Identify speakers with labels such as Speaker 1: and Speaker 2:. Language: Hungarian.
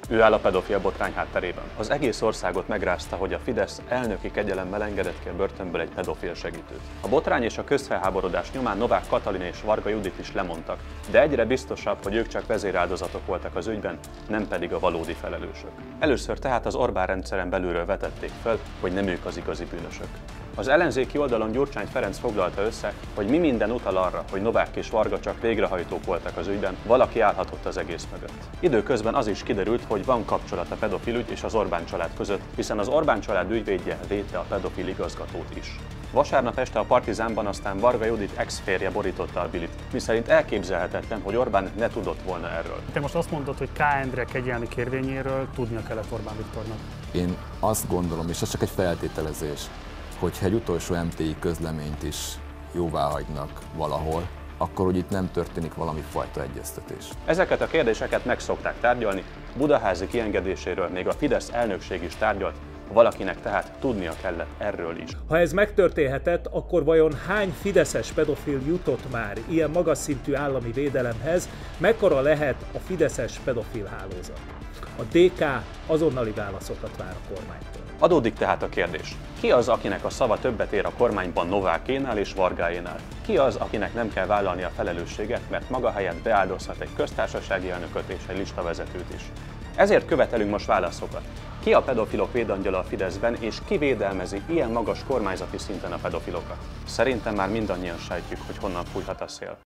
Speaker 1: Ő áll a pedofil botrány hátterében. Az egész országot megrázta, hogy a Fidesz elnöki kegyelemmel engedett ki a börtönből egy pedofil segítőt. A botrány és a közfelháborodás nyomán Novák Katalin és Varga Judit is lemondtak, de egyre biztosabb, hogy ők csak vezéráldozatok voltak az ügyben, nem pedig a valódi felelősök. Először tehát az Orbán rendszeren belülről vetették fel, hogy nem ők az igazi bűnösök. Az ellenzéki oldalon Gyurcsány Ferenc foglalta össze, hogy mi minden utal arra, hogy Novák és Varga csak végrehajtók voltak az ügyben, valaki állhatott az egész mögött. Időközben az is kiderült, hogy van kapcsolat a pedofil ügy és az Orbán család között, hiszen az Orbán család ügyvédje védte a pedofil igazgatót is. Vasárnap este a Partizánban aztán Varga Judit ex-férje borította a bilit, miszerint elképzelhetetlen, hogy Orbán ne tudott volna erről.
Speaker 2: Te most azt mondod, hogy K. Endre kegyelmi kérvényéről tudnia kellett Orbán Viktornak.
Speaker 3: Én azt gondolom, és ez csak egy feltételezés, hogyha egy utolsó MTI közleményt is jóvá hagynak valahol, akkor hogy itt nem történik valami fajta egyeztetés.
Speaker 1: Ezeket a kérdéseket meg szokták tárgyalni, Budaházi kiengedéséről még a Fidesz elnökség is tárgyalt, valakinek tehát tudnia kellett erről is.
Speaker 4: Ha ez megtörténhetett, akkor vajon hány fideszes pedofil jutott már ilyen magas szintű állami védelemhez, mekkora lehet a fideszes pedofil hálózat? A DK azonnali válaszokat vár a kormánytól.
Speaker 1: Adódik tehát a kérdés, ki az, akinek a szava többet ér a kormányban Novákénál és Vargáénál? Ki az, akinek nem kell vállalni a felelősséget, mert maga helyett beáldozhat egy köztársasági elnököt és egy listavezetőt is? Ezért követelünk most válaszokat. Ki a pedofilok védangyala a Fideszben, és ki védelmezi ilyen magas kormányzati szinten a pedofilokat? Szerintem már mindannyian sejtjük, hogy honnan fújhat a szél.